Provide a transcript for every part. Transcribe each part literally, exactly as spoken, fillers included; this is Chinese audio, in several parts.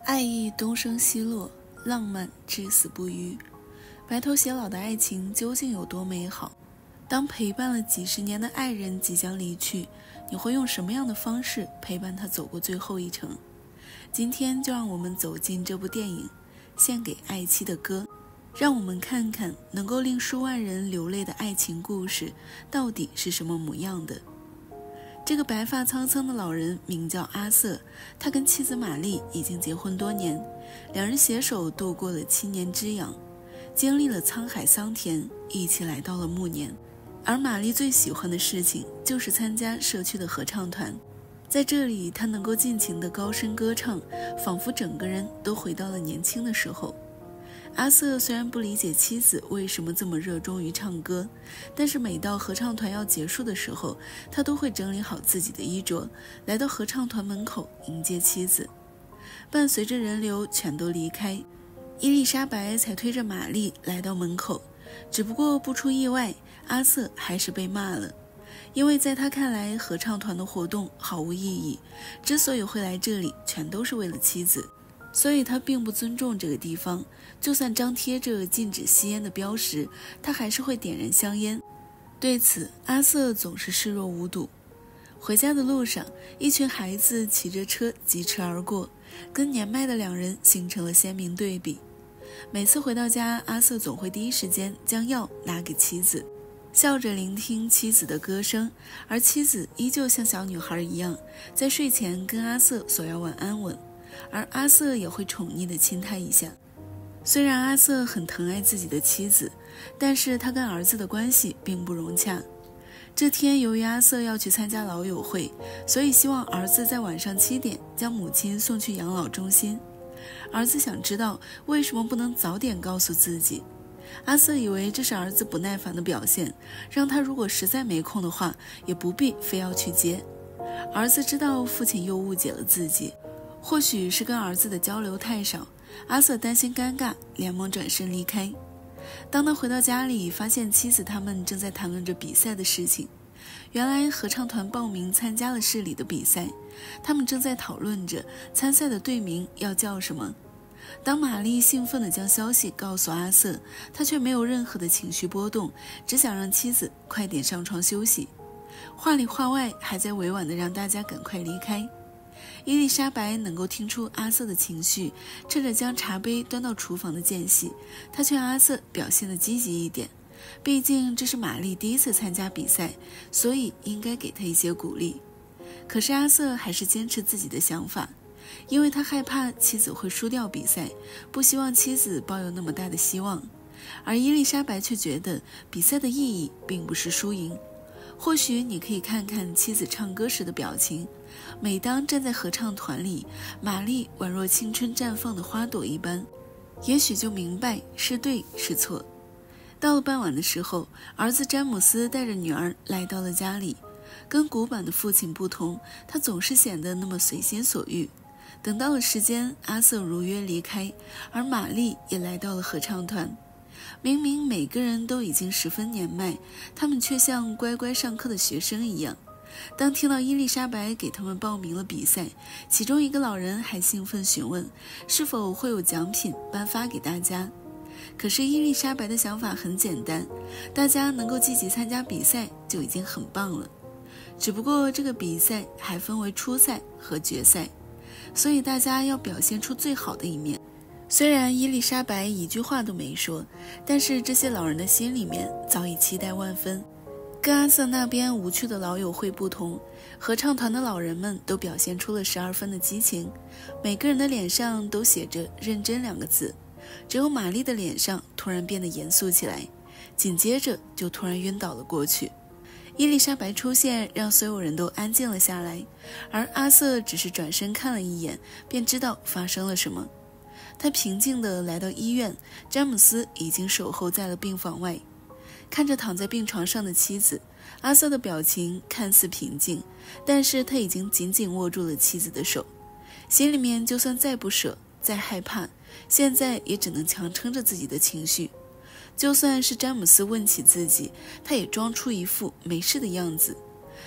爱意东升西落，浪漫至死不渝。白头偕老的爱情究竟有多美好？当陪伴了几十年的爱人即将离去，你会用什么样的方式陪伴他走过最后一程？今天就让我们走进这部电影《献给爱妻的歌》，让我们看看能够令数万人流泪的爱情故事到底是什么模样的。这个白发苍苍的老人名叫阿瑟，他跟妻子玛丽已经结婚多年，两人携手度过了七年之痒，经历了沧海桑田，一起来到了暮年。而玛丽最喜欢的事情就是参加社区的合唱团，在这里她能够尽情地高声歌唱，仿佛整个人都回到了年轻的时候。阿瑟虽然不理解妻子为什么这么热衷于唱歌，但是每到合唱团要结束的时候，他都会整理好自己的衣着，来到合唱团门口迎接妻子。伴随着人流全都离开，伊丽莎白才推着玛丽来到门口。只不过不出意外，阿瑟还是被骂了，因为在他看来，合唱团的活动毫无意义，之所以会来这里，全都是为了妻子。所以他并不尊重这个地方，就算张贴着禁止吸烟的标识，他还是会点燃香烟。对此，阿瑟总是视若无睹。回家的路上，一群孩子骑着车疾驰而过，跟年迈的两人形成了鲜明对比。每次回到家，阿瑟总会第一时间将药拿给妻子，笑着聆听妻子的歌声，而妻子依旧像小女孩一样，在睡前跟阿瑟索要晚安吻。而阿瑟也会宠溺地亲他一下。虽然阿瑟很疼爱自己的妻子，但是他跟儿子的关系并不融洽。这天，由于阿瑟要去参加老友会，所以希望儿子在晚上七点将母亲送去养老中心。儿子想知道为什么不能早点告诉自己。阿瑟以为这是儿子不耐烦的表现，让他如果实在没空的话，也不必非要去接。儿子知道父亲又误解了自己，或许是跟儿子的交流太少，阿瑟担心尴尬，连忙转身离开。当他回到家里，发现妻子他们正在谈论着比赛的事情。原来合唱团报名参加了市里的比赛，他们正在讨论着参赛的队名要叫什么。当玛丽兴奋地将消息告诉阿瑟，他却没有任何的情绪波动，只想让妻子快点上床休息。话里话外还在委婉地让大家赶快离开。伊丽莎白能够听出阿瑟的情绪，趁着将茶杯端到厨房的间隙，她劝阿瑟表现得积极一点，毕竟这是玛丽第一次参加比赛，所以应该给她一些鼓励。可是阿瑟还是坚持自己的想法，因为他害怕妻子会输掉比赛，不希望妻子抱有那么大的希望。而伊丽莎白却觉得比赛的意义并不是输赢。或许你可以看看妻子唱歌时的表情，每当站在合唱团里，玛丽宛若青春绽放的花朵一般，也许就明白是对是错。到了傍晚的时候，儿子詹姆斯带着女儿来到了家里。跟古板的父亲不同，他总是显得那么随心所欲。等到了时间，阿瑟如约离开，而玛丽也来到了合唱团。明明每个人都已经十分年迈，他们却像乖乖上课的学生一样。当听到伊丽莎白给他们报名了比赛，其中一个老人还兴奋询问是否会有奖品颁发给大家。可是伊丽莎白的想法很简单，大家能够积极参加比赛就已经很棒了。只不过这个比赛还分为初赛和决赛，所以大家要表现出最好的一面。虽然伊丽莎白一句话都没说，但是这些老人的心里面早已期待万分。跟阿瑟那边无趣的老友会不同，合唱团的老人们都表现出了十二分的激情，每个人的脸上都写着认真两个字。只有玛丽的脸上突然变得严肃起来，紧接着就突然晕倒了过去。伊丽莎白出现让所有人都安静了下来，而阿瑟只是转身看了一眼，便知道发生了什么。他平静地来到医院，詹姆斯已经守候在了病房外。看着躺在病床上的妻子，阿瑟的表情看似平静，但是他已经紧紧握住了妻子的手，心里面就算再不舍再害怕，现在也只能强撑着自己的情绪。就算是詹姆斯问起自己，他也装出一副没事的样子。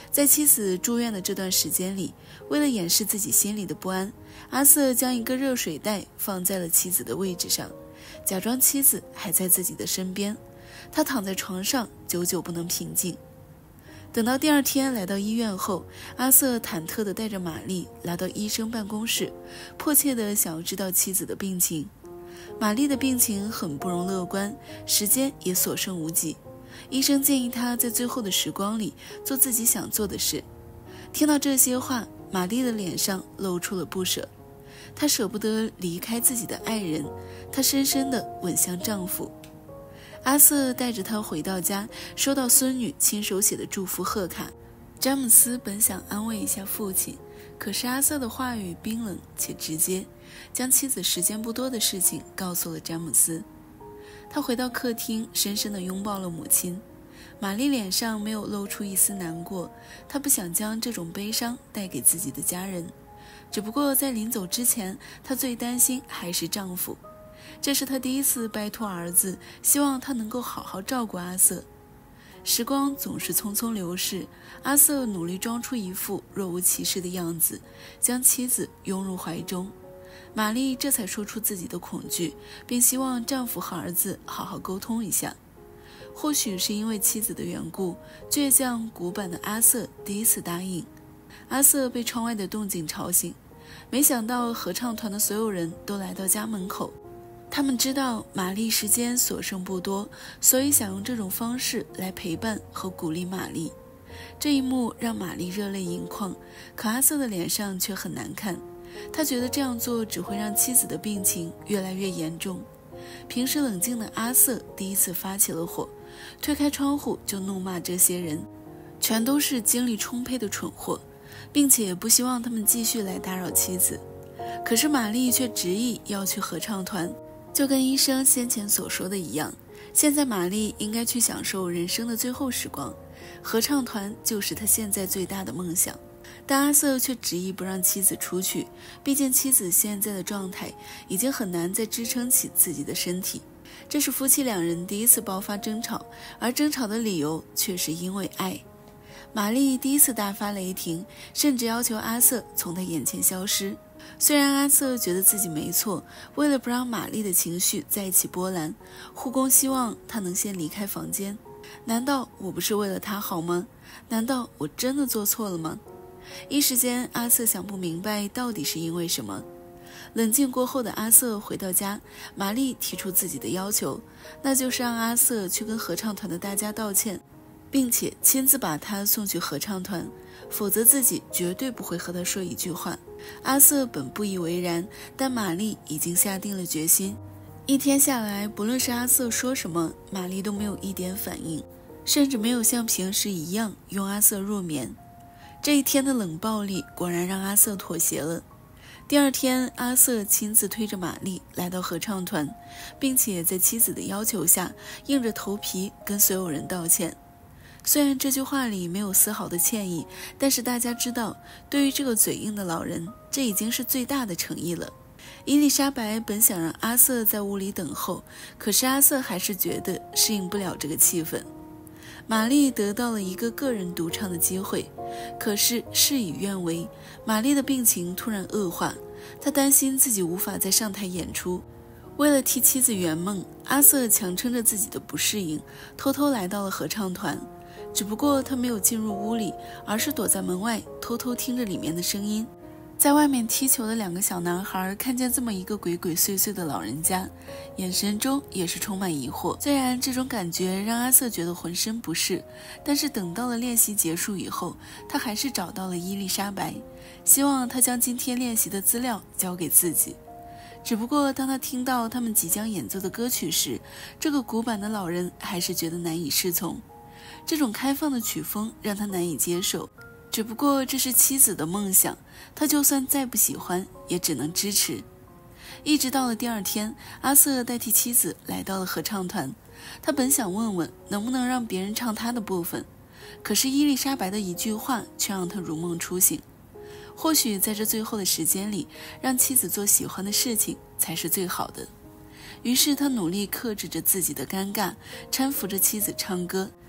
在妻子住院的这段时间里，为了掩饰自己心里的不安，阿瑟将一个热水袋放在了妻子的位置上，假装妻子还在自己的身边。他躺在床上，久久不能平静。等到第二天来到医院后，阿瑟忐忑地带着玛丽来到医生办公室，迫切地想要知道妻子的病情。玛丽的病情很不容乐观，时间也所剩无几。医生建议他在最后的时光里做自己想做的事。听到这些话，玛丽的脸上露出了不舍。她舍不得离开自己的爱人，她深深地吻向丈夫。阿瑟带着她回到家，收到孙女亲手写的祝福贺卡。詹姆斯本想安慰一下父亲，可是阿瑟的话语冰冷且直接，将妻子时间不多的事情告诉了詹姆斯。他回到客厅，深深地拥抱了母亲。玛丽脸上没有露出一丝难过，她不想将这种悲伤带给自己的家人。只不过在临走之前，她最担心还是丈夫。这是她第一次拜托儿子，希望他能够好好照顾阿瑟。时光总是匆匆流逝，阿瑟努力装出一副若无其事的样子，将妻子拥入怀中。玛丽这才说出自己的恐惧，并希望丈夫和儿子好好沟通一下。或许是因为妻子的缘故，倔强古板的阿瑟第一次答应。阿瑟被窗外的动静吵醒，没想到合唱团的所有人都来到家门口。他们知道玛丽时间所剩不多，所以想用这种方式来陪伴和鼓励玛丽。这一幕让玛丽热泪盈眶，可阿瑟的脸上却很难看。他觉得这样做只会让妻子的病情越来越严重。平时冷静的阿瑟第一次发起了火，推开窗户就怒骂这些人，全都是精力充沛的蠢货，并且不希望他们继续来打扰妻子。可是玛丽却执意要去合唱团，就跟医生先前所说的一样，现在玛丽应该去享受人生的最后时光，合唱团就是她现在最大的梦想。但阿瑟却执意不让妻子出去，毕竟妻子现在的状态已经很难再支撑起自己的身体。这是夫妻两人第一次爆发争吵，而争吵的理由却是因为爱。玛丽第一次大发雷霆，甚至要求阿瑟从她眼前消失。虽然阿瑟觉得自己没错，为了不让玛丽的情绪再起波澜，护工希望她能先离开房间。难道我不是为了她好吗？难道我真的做错了吗？一时间阿瑟想不明白到底是因为什么。冷静过后的阿瑟回到家，玛丽提出自己的要求，那就是让阿瑟去跟合唱团的大家道歉，并且亲自把他送去合唱团，否则自己绝对不会和他说一句话。阿瑟本不以为然，但玛丽已经下定了决心。一天下来，不论是阿瑟说什么，玛丽都没有一点反应，甚至没有像平时一样用阿瑟入眠。这一天的冷暴力果然让阿瑟妥协了。第二天，阿瑟亲自推着玛丽来到合唱团，并且在妻子的要求下，硬着头皮跟所有人道歉。虽然这句话里没有丝毫的歉意，但是大家知道，对于这个嘴硬的老人，这已经是最大的诚意了。伊丽莎白本想让阿瑟在屋里等候，可是阿瑟还是觉得适应不了这个气氛。玛丽得到了一个个人独唱的机会，可是事与愿违，玛丽的病情突然恶化，她担心自己无法再上台演出。为了替妻子圆梦，阿瑟强撑着自己的不适应，偷偷来到了合唱团。只不过他没有进入屋里，而是躲在门外，偷偷听着里面的声音。在外面踢球的两个小男孩看见这么一个鬼鬼祟祟的老人家，眼神中也是充满疑惑。虽然这种感觉让阿瑟觉得浑身不适，但是等到了练习结束以后，他还是找到了伊丽莎白，希望她将今天练习的资料交给自己。只不过当他听到他们即将演奏的歌曲时，这个古板的老人还是觉得难以适从。这种开放的曲风让他难以接受，只不过这是妻子的梦想，他就算再不喜欢也只能支持。一直到了第二天，阿瑟代替妻子来到了合唱团，他本想问问能不能让别人唱他的部分，可是伊丽莎白的一句话却让他如梦初醒。或许在这最后的时间里，让妻子做喜欢的事情才是最好的。于是他努力克制着自己的尴尬，搀扶着妻子唱歌。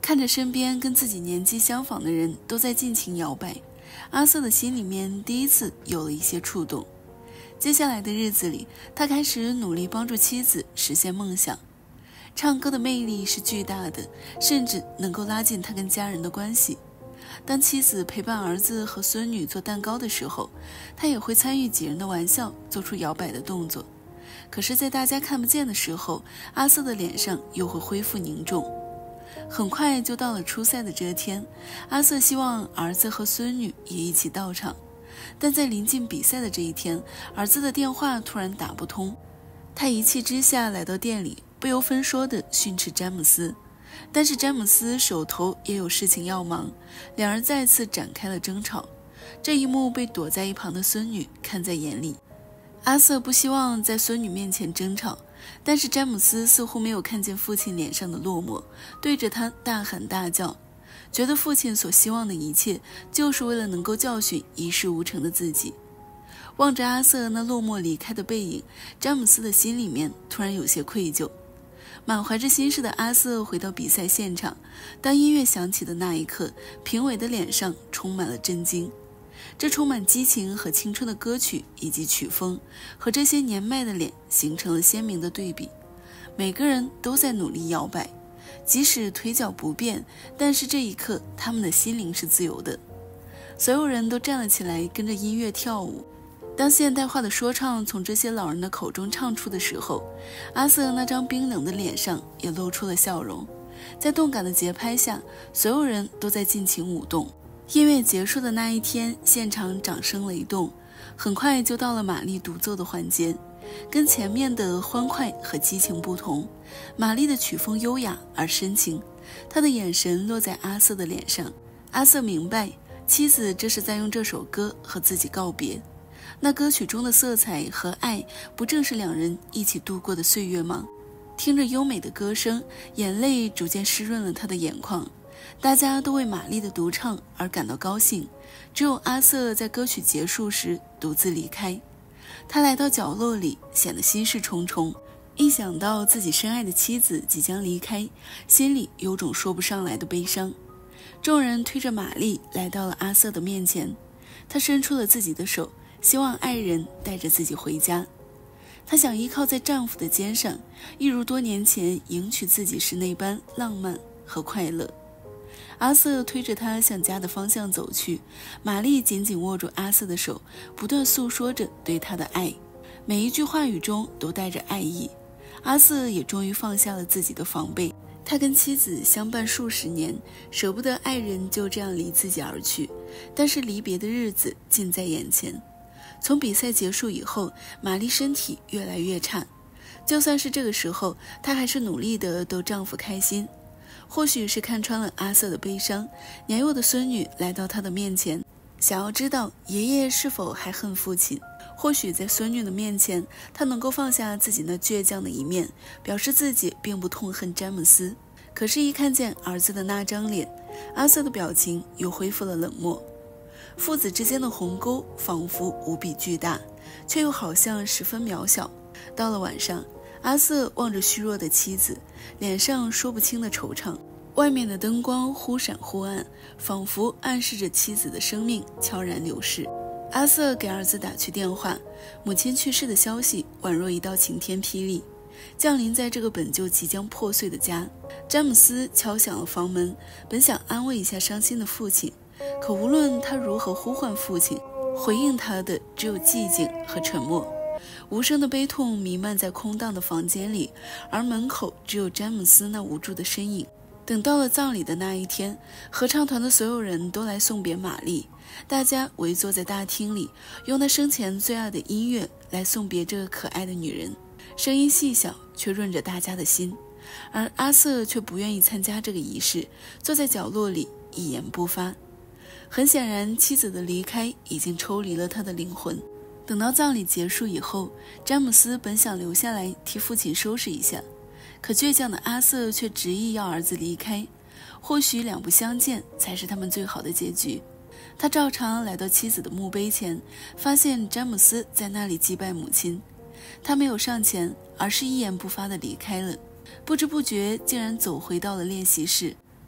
看着身边跟自己年纪相仿的人都在尽情摇摆，阿瑟的心里面第一次有了一些触动。接下来的日子里，他开始努力帮助妻子实现梦想。唱歌的魅力是巨大的，甚至能够拉近他跟家人的关系。当妻子陪伴儿子和孙女做蛋糕的时候，他也会参与几人的玩笑，做出摇摆的动作。可是在大家看不见的时候，阿瑟的脸上又会恢复凝重。很快就到了初赛的这天，阿瑟希望儿子和孙女也一起到场，但在临近比赛的这一天，儿子的电话突然打不通。他一气之下来到店里，不由分说地训斥詹姆斯，但是詹姆斯手头也有事情要忙，两人再次展开了争吵。这一幕被躲在一旁的孙女看在眼里。阿瑟不希望在孙女面前争吵，但是詹姆斯似乎没有看见父亲脸上的落寞，对着他大喊大叫，觉得父亲所希望的一切就是为了能够教训一事无成的自己。望着阿瑟那落寞离开的背影，詹姆斯的心里面突然有些愧疚。满怀着心事的阿瑟回到比赛现场，当音乐响起的那一刻，评委的脸上充满了震惊。这充满激情和青春的歌曲以及曲风，和这些年迈的脸形成了鲜明的对比。每个人都在努力摇摆，即使腿脚不便，但是这一刻他们的心灵是自由的。所有人都站了起来，跟着音乐跳舞。当现代化的说唱从这些老人的口中唱出的时候，阿瑟那张冰冷的脸上也露出了笑容。在动感的节拍下，所有人都在尽情舞动。音乐结束的那一天，现场掌声雷动，很快就到了玛丽独奏的环节。跟前面的欢快和激情不同，玛丽的曲风优雅而深情，她的眼神落在阿瑟的脸上。阿瑟明白，妻子这是在用这首歌和自己告别。那歌曲中的色彩和爱，不正是两人一起度过的岁月吗？听着优美的歌声，眼泪逐渐湿润了他的眼眶。大家都为玛丽的独唱而感到高兴，只有阿瑟在歌曲结束时独自离开。他来到角落里，显得心事重重。一想到自己深爱的妻子即将离开，心里有种说不上来的悲伤。众人推着玛丽来到了阿瑟的面前，他伸出了自己的手，希望爱人带着自己回家。她想依靠在丈夫的肩上，一如多年前迎娶自己时那般浪漫和快乐。阿瑟推着她向家的方向走去，玛丽紧紧握住阿瑟的手，不断诉说着对他的爱，每一句话语中都带着爱意。阿瑟也终于放下了自己的防备，他跟妻子相伴数十年，舍不得爱人就这样离自己而去，但是离别的日子近在眼前。从比赛结束以后，玛丽身体越来越差，就算是这个时候，她还是努力地逗丈夫开心。或许是看穿了阿瑟的悲伤，年幼的孙女来到他的面前，想要知道爷爷是否还恨父亲。或许在孙女的面前，他能够放下自己那倔强的一面，表示自己并不痛恨詹姆斯。可是一看见儿子的那张脸，阿瑟的表情又恢复了冷漠。父子之间的鸿沟仿佛无比巨大，却又好像十分渺小。到了晚上，阿瑟望着虚弱的妻子，脸上说不清的惆怅。外面的灯光忽闪忽暗，仿佛暗示着妻子的生命悄然流逝。阿瑟给儿子打去电话，母亲去世的消息宛若一道晴天霹雳，降临在这个本就即将破碎的家。詹姆斯敲响了房门，本想安慰一下伤心的父亲，可无论他如何呼唤父亲，回应他的只有寂静和沉默。无声的悲痛弥漫在空荡的房间里，而门口只有詹姆斯那无助的身影。等到了葬礼的那一天，合唱团的所有人都来送别玛丽，大家围坐在大厅里，用那生前最爱的音乐来送别这个可爱的女人，声音细小，却润着大家的心。而阿瑟却不愿意参加这个仪式，坐在角落里一言不发。很显然，妻子的离开已经抽离了他的灵魂。等到葬礼结束以后，詹姆斯本想留下来替父亲收拾一下，可倔强的阿瑟却执意要儿子离开。或许两不相见才是他们最好的结局。他照常来到妻子的墓碑前，发现詹姆斯在那里祭拜母亲。他没有上前，而是一言不发地离开了。不知不觉竟然走回到了练习室。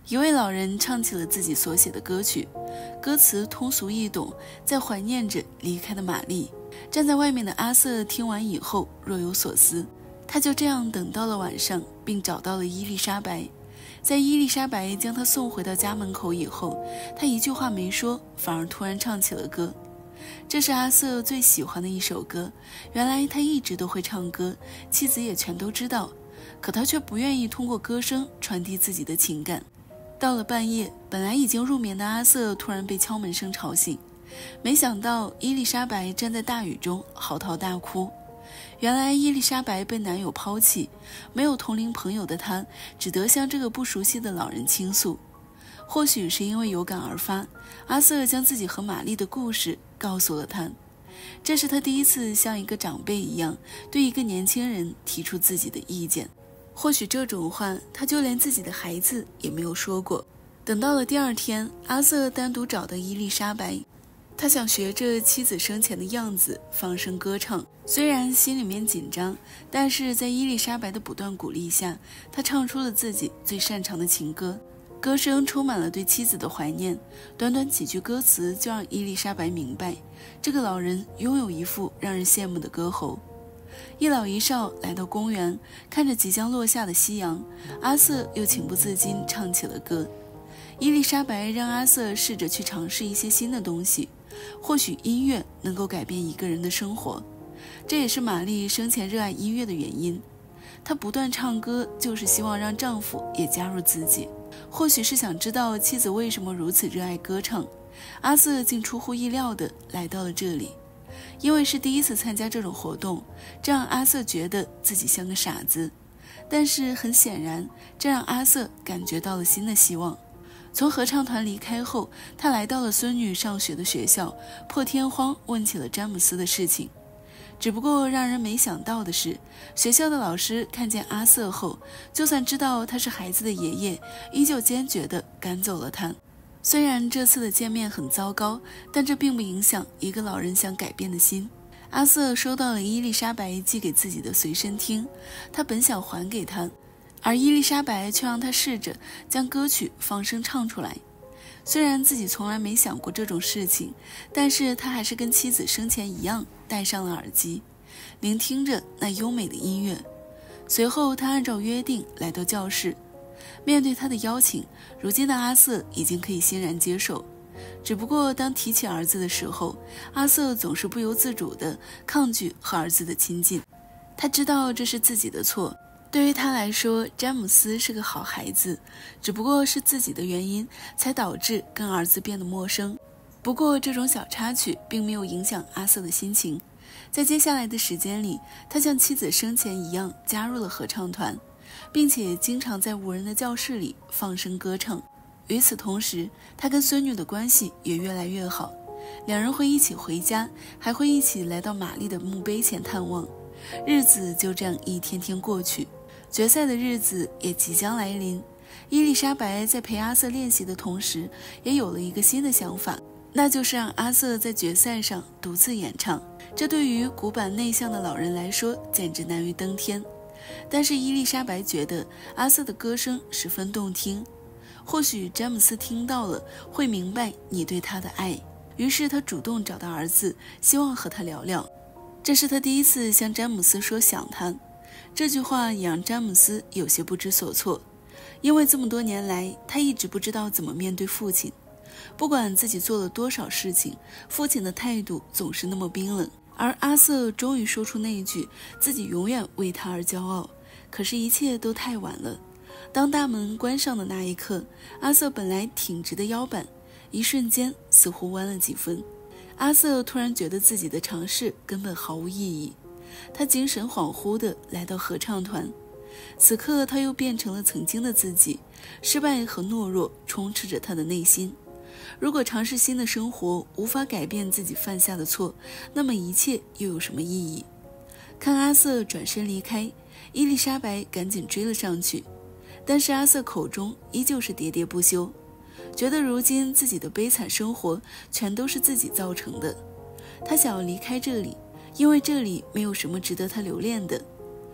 一位老人唱起了自己所写的歌曲，歌词通俗易懂，在怀念着离开的玛丽。站在外面的阿瑟听完以后若有所思，他就这样等到了晚上，并找到了伊丽莎白。在伊丽莎白将他送回到家门口以后，他一句话没说，反而突然唱起了歌。这是阿瑟最喜欢的一首歌，原来他一直都会唱歌，妻子也全都知道，可他却不愿意通过歌声传递自己的情感。到了半夜，本来已经入眠的阿瑟突然被敲门声吵醒，没想到伊丽莎白站在大雨中嚎啕大哭。原来伊丽莎白被男友抛弃，没有同龄朋友的她只得向这个不熟悉的老人倾诉。或许是因为有感而发，阿瑟将自己和玛丽的故事告诉了他。这是他第一次像一个长辈一样对一个年轻人提出自己的意见。或许这种话他就连自己的孩子也没有说过。等到了第二天，阿瑟单独找到伊丽莎白，他想学着妻子生前的样子放声歌唱，虽然心里面紧张，但是在伊丽莎白的不断鼓励下，他唱出了自己最擅长的情歌。歌声充满了对妻子的怀念，短短几句歌词就让伊丽莎白明白，这个老人拥有一副让人羡慕的歌喉。一老一少来到公园，看着即将落下的夕阳，阿瑟又情不自禁唱起了歌。伊丽莎白让阿瑟试着去尝试一些新的东西，或许音乐能够改变一个人的生活。这也是玛丽生前热爱音乐的原因，她不断唱歌就是希望让丈夫也加入自己。或许是想知道妻子为什么如此热爱歌唱，阿瑟竟出乎意料地来到了这里。因为是第一次参加这种活动，这让阿瑟觉得自己像个傻子，但是很显然，这让阿瑟感觉到了新的希望。从合唱团离开后，他来到了孙女上学的学校，破天荒问起了詹姆斯的事情。只不过让人没想到的是，学校的老师看见阿瑟后，就算知道他是孩子的爷爷，依旧坚决地赶走了他。虽然这次的见面很糟糕，但这并不影响一个老人想改变的心。阿瑟收到了伊丽莎白寄给自己的随身听，他本想还给他，而伊丽莎白却让他试着将歌曲放声唱出来。虽然自己从来没想过这种事情，但是他还是跟妻子生前一样戴上了耳机，聆听着那优美的音乐。随后他按照约定来到教室，面对他的邀请，如今的阿瑟已经可以欣然接受。只不过当提起儿子的时候，阿瑟总是不由自主地抗拒和儿子的亲近。他知道这是自己的错，对于他来说，詹姆斯是个好孩子，只不过是自己的原因才导致跟儿子变得陌生。不过这种小插曲并没有影响阿瑟的心情。在接下来的时间里，他像妻子生前一样加入了合唱团，并且经常在无人的教室里放声歌唱。与此同时，他跟孙女的关系也越来越好，两人会一起回家，还会一起来到玛丽的墓碑前探望。日子就这样一天天过去，决赛的日子也即将来临。伊丽莎白在陪阿瑟练习的同时，也有了一个新的想法，那就是让阿瑟在决赛上独自演唱。这对于古板内向的老人来说简直难于登天，但是伊丽莎白觉得阿瑟的歌声十分动听，或许詹姆斯听到了会明白你对他的爱。于是他主动找到儿子，希望和他聊聊。这是他第一次向詹姆斯说想他，这句话也让詹姆斯有些不知所措，因为这么多年来他一直不知道怎么面对父亲。不管自己做了多少事情，父亲的态度总是那么冰冷。而阿瑟终于说出那一句自己永远为他而骄傲，可是一切都太晚了。当大门关上的那一刻，阿瑟本来挺直的腰板一瞬间似乎弯了几分。阿瑟突然觉得自己的尝试根本毫无意义，他精神恍惚地来到合唱团。此刻他又变成了曾经的自己，失败和懦弱充斥着他的内心。如果尝试新的生活无法改变自己犯下的错，那么一切又有什么意义？看阿瑟转身离开，伊丽莎白赶紧追了上去，但是阿瑟口中依旧是喋喋不休，觉得如今自己的悲惨生活全都是自己造成的。他想要离开这里，因为这里没有什么值得他留恋的。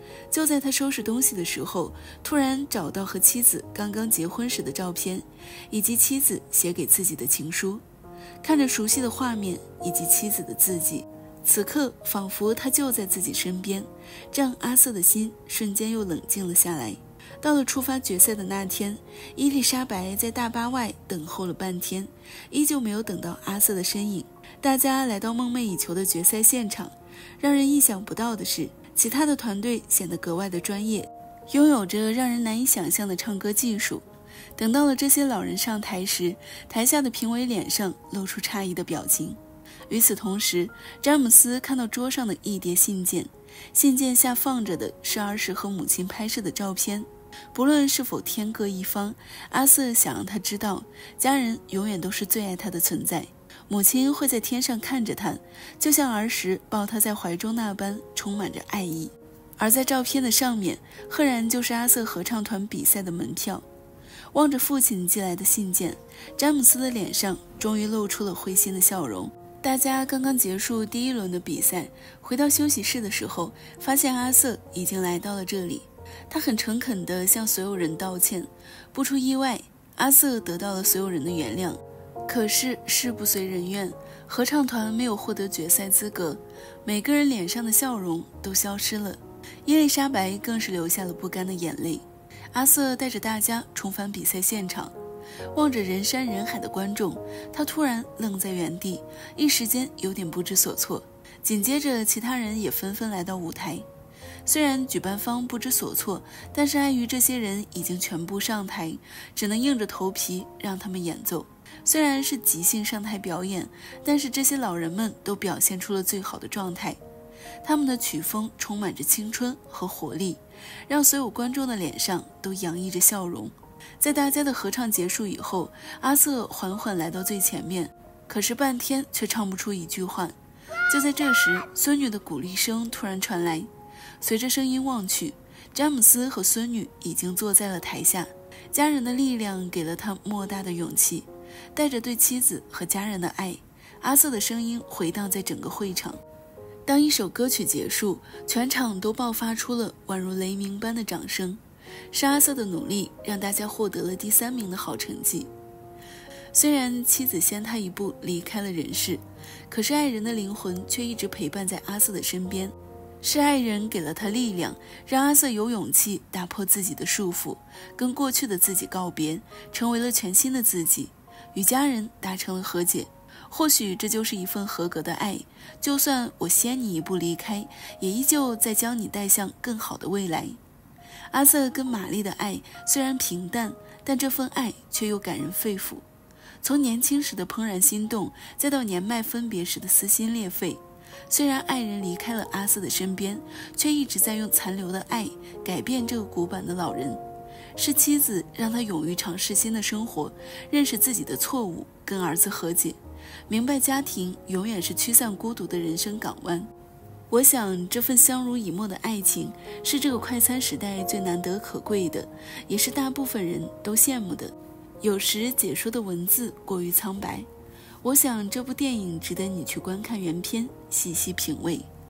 就在他收拾东西的时候，突然找到和妻子刚刚结婚时的照片，以及妻子写给自己的情书。看着熟悉的画面以及妻子的字迹，此刻仿佛他就在自己身边，这样阿瑟的心瞬间又冷静了下来。到了出发决赛的那天，伊丽莎白在大巴外等候了半天，依旧没有等到阿瑟的身影。大家来到梦寐以求的决赛现场，让人意想不到的是，其他的团队显得格外的专业，拥有着让人难以想象的唱歌技术。等到了这些老人上台时，台下的评委脸上露出诧异的表情。与此同时，詹姆斯看到桌上的一叠信件，信件下放着的是儿时和母亲拍摄的照片。不论是否天各一方，阿瑟想让他知道，家人永远都是最爱他的存在，母亲会在天上看着他，就像儿时抱他在怀中那般充满着爱意。而在照片的上面，赫然就是阿瑟合唱团比赛的门票。望着父亲寄来的信件，詹姆斯的脸上终于露出了会心的笑容。大家刚刚结束第一轮的比赛，回到休息室的时候，发现阿瑟已经来到了这里。他很诚恳地向所有人道歉，不出意外，阿瑟得到了所有人的原谅。可是事不随人愿，合唱团没有获得决赛资格，每个人脸上的笑容都消失了。伊丽莎白更是流下了不甘的眼泪。阿瑟带着大家重返比赛现场，望着人山人海的观众，他突然愣在原地，一时间有点不知所措。紧接着其他人也纷纷来到舞台。虽然举办方不知所措，但是碍于这些人已经全部上台，只能硬着头皮让他们演奏。虽然是即兴上台表演，但是这些老人们都表现出了最好的状态。他们的曲风充满着青春和活力，让所有观众的脸上都洋溢着笑容。在大家的合唱结束以后，阿瑟缓缓来到最前面，可是半天却唱不出一句话。就在这时，孙女的鼓励声突然传来，随着声音望去，詹姆斯和孙女已经坐在了台下。家人的力量给了他莫大的勇气，带着对妻子和家人的爱，阿瑟的声音回荡在整个会场。当一首歌曲结束，全场都爆发出了宛如雷鸣般的掌声。是阿瑟的努力让大家获得了第三名的好成绩。虽然妻子先他一步离开了人世，可是爱人的灵魂却一直陪伴在阿瑟的身边。是爱人给了他力量，让阿瑟有勇气打破自己的束缚，跟过去的自己告别，成为了全新的自己，与家人达成了和解。或许这就是一份合格的爱，就算我先你一步离开，也依旧在将你带向更好的未来。阿瑟跟玛丽的爱虽然平淡，但这份爱却又感人肺腑。从年轻时的怦然心动，再到年迈分别时的撕心裂肺，虽然爱人离开了阿瑟的身边，却一直在用残留的爱改变这个古板的老人。是妻子让他勇于尝试新的生活，认识自己的错误，跟儿子和解，明白家庭永远是驱散孤独的人生港湾。我想这份相濡以沫的爱情是这个快餐时代最难得可贵的，也是大部分人都羡慕的。有时解说的文字过于苍白，我想这部电影值得你去观看原片，细细品味。